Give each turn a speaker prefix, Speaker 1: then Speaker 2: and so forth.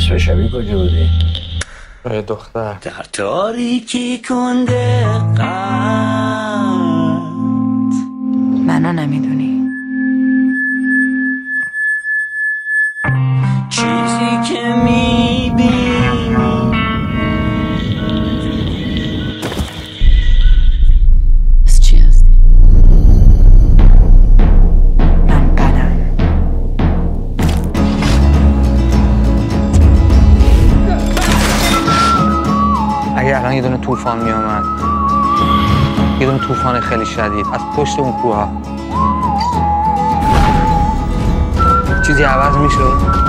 Speaker 1: نصف شبی کجا بودی؟
Speaker 2: دختر
Speaker 3: در تاریکی کنده قلب
Speaker 4: منو نمیدونی
Speaker 3: چیزی که میبینی
Speaker 4: بس چی هستی؟ من بدم
Speaker 2: اگه الان یه دونه طوفان میامد، یه دونه طوفان خیلی شدید از پشت اون کوه ها، چیزی عوض میشد؟